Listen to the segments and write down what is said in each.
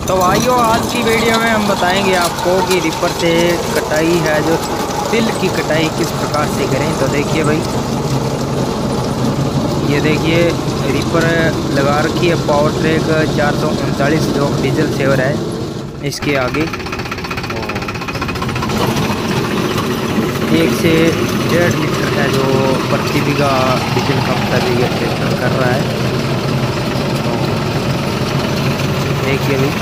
तो भाइयों आज की वीडियो में हम बताएंगे आपको कि रिपर से कटाई है जो तिल की कटाई किस प्रकार से करें। तो देखिए भाई, ये देखिए रिपर लगा रखी है पावर ट्रैक 439 जो डीजल सेवर है इसके आगे। 1 से 1.5 लीटर है जो प्रति बीघा डीजल खपत है ये ट्रैक्टर कर रहा है। देखिए भाई,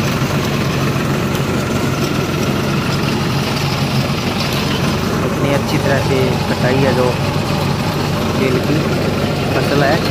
इतनी अच्छी तरह से कटाई है जो तेल की फसल है।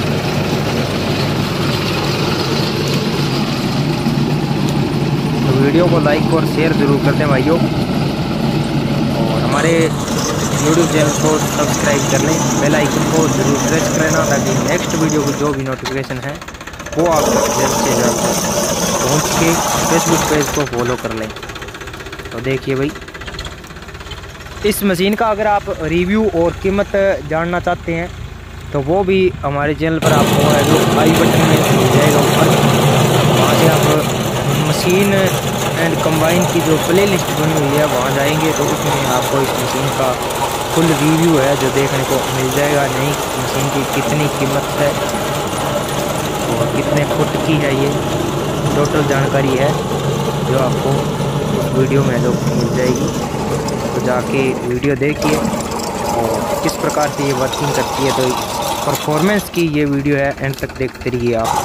तो वीडियो को लाइक और शेयर ज़रूर कर दें भाइयों, और हमारे यूट्यूब चैनल को सब्सक्राइब कर लें, बेल आइकन को ज़रूर प्रेस कर लेना ताकि नेक्स्ट वीडियो की जो भी नोटिफिकेशन है वो आप जल्द से जल्द पहुँच के फेसबुक पेज को फॉलो कर लें। तो देखिए भाई, इस मशीन का अगर आप रिव्यू और कीमत जानना चाहते हैं तो वो भी हमारे चैनल पर आपको है जो आई बटन में मिल जाएगा ऊपर। वहाँ से आप मशीन एंड कंबाइन की जो प्ले लिस्ट बनी हुई है वहाँ जाएंगे तो उसमें आपको इस मशीन का फुल रिव्यू है जो देखने को मिल जाएगा। नई मशीन की कितनी कीमत है और कितने फुट की है, ये टोटल जानकारी है जो आपको वीडियो में जो मिल जाएगी। तो जाके वीडियो देखिए और किस प्रकार से ये वर्किंग करती है। तो परफॉर्मेंस की ये वीडियो है, एंड तक देखते रहिए आप,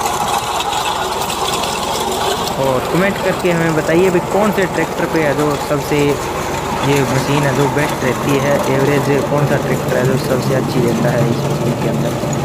और कमेंट करके हमें बताइए भाई कौन से ट्रैक्टर पे है जो सबसे ये मशीन है जो बेस्ट रहती है। एवरेज कौन सा ट्रैक्टर है जो सबसे अच्छी रहता है इस मशीन के अंदर।